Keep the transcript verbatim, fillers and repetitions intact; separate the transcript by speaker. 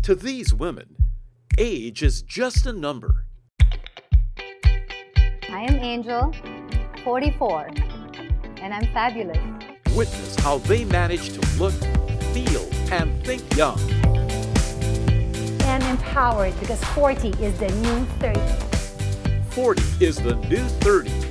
Speaker 1: To these women, age is just a number.
Speaker 2: I am Angel, forty-four, and I'm fabulous.
Speaker 1: Witness how they manage to look, feel, and think young.
Speaker 3: And empowered because forty is the new thirty.
Speaker 1: forty is the new thirty.